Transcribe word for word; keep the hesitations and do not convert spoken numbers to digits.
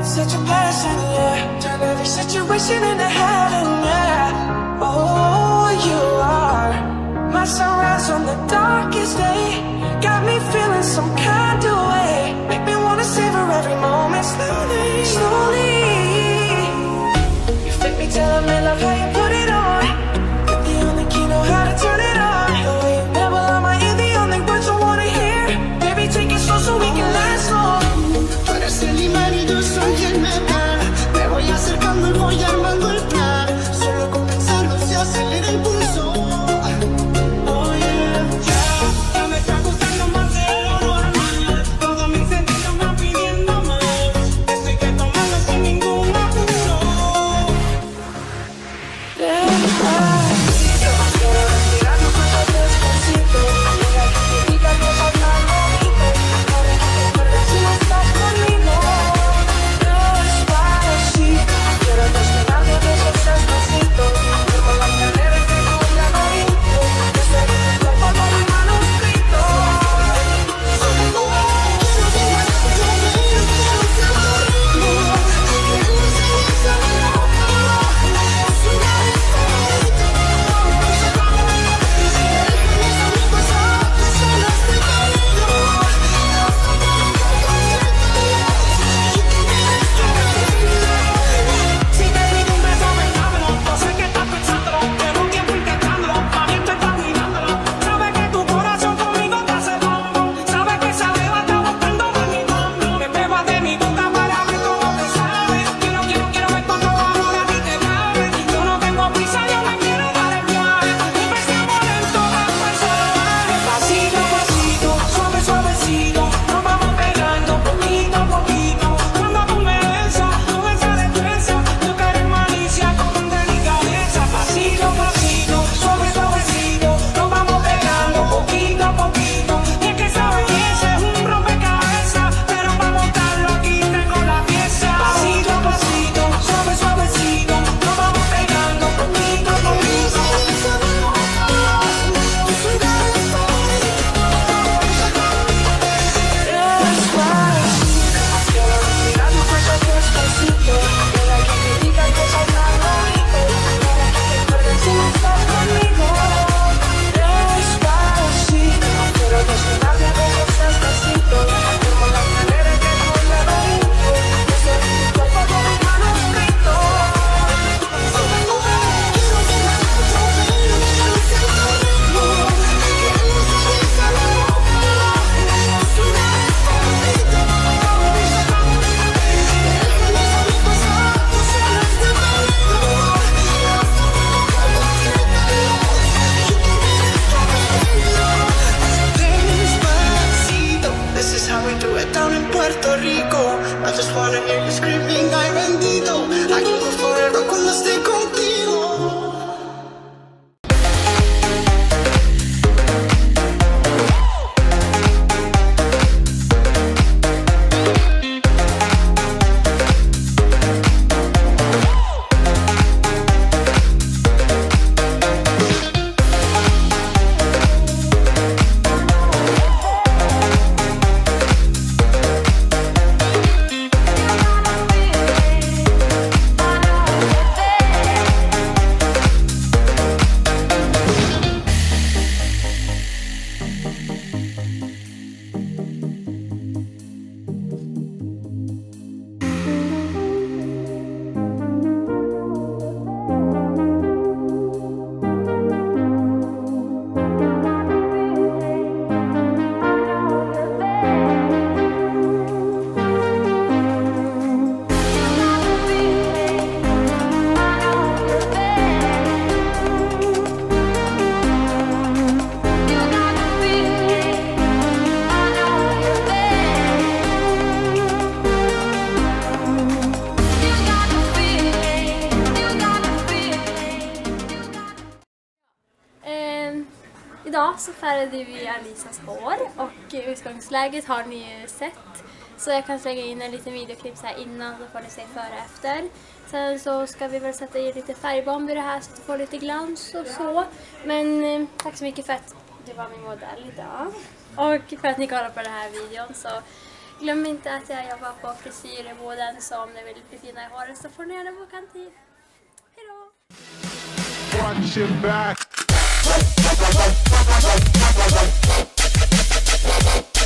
such a blessing, yeah. Turn every situation into heaven, yeah. Oh, you are my sunrise on the darkest day. Got me feeling some kind of way. Make me wanna savor every moment slowly, slowly. You fit me till I'm in love, how you put it on. You're the only key, know how to turn it on. The way you never lie my ear, the only words I wanna hear. Baby, take it slow so we can last long. Tú eres el imán y yo soy el metal. Me voy acercando y voy armando el plan. Solo con pensarlo se acelera el pulso. Oh yeah, Yeah, ya me está gustando más de lo normal. Todos mis sentidos van pidiendo más. Esto hay que tomarlo sin ningún apuro. despacito. Quiero respirar tu cuerpo despacito. Deja que te diga cosas tan bonitas. Para que te acuerdes si no estás conmigo. Despacito. Quiero desnudarte de esos despacito. Como la cadera que con la laberinto. Desde tu cuerpo con mi manuscrito. Si te pido un beso, vendámelo. Yo sé que estás pensándolo. Llevo tiempo intentándolo. También te estás mirándolo. Sabes que tu corazón conmigo te hace bombo. Sabes que esa beba está buscando de mi bombo. Me beba de mi boca para ver cómo te sabe. Quiero, quiero, quiero ver cuánto amor a ti te cabe. Yo no tengo prisa, yo me quiero dar el viaje. Empecemos lento, después suave. Pasito a pasito, suave, suavecito. Nos vamos pegando poquito a poquito. Cuando tú me besas, con esa destreza, yo quiero malicia con delicadeza. Pasito a pasito, suave, suavecito. Nos vamos pegando poquito a poquito. Y es que esa belleza es un rompecabezas, pero para montarlo aquí tengo la pieza. Pasito a pasito, suave, suavecito. Nos vamos pegando poquito a poquito. Despacito. Quiero respirar tu cuerpo despacito. Deja que te diga cosas tan bonitas. Para que te acuerdes si no estás conmigo. Despacito. Quiero desnudarte de esos despacito. Como la cadera que con la laberinto. Desde tu cuerpo con mi manuscrito. Despacito, this is how we do it down in Puerto Rico. I just wanna hear you screaming, ay bendito. I can go forever cuando esté contigo. Idag så färgade vi Alisas hår och utgångsläget har ni ju sett. Så jag kan slänga in en liten videoklipp så här innan så får ni se före och efter. Sen så ska vi väl sätta i lite färgbomb i det här så att det får lite glans och så. Men eh, tack så mycket för att du var min modell idag. Och för att ni kollar på den här videon så Glöm inte att jag jobbar på frisyrboden, så om ni vill bli fina i håret så får ni gärna boka en tid. Hej då! Watch your back.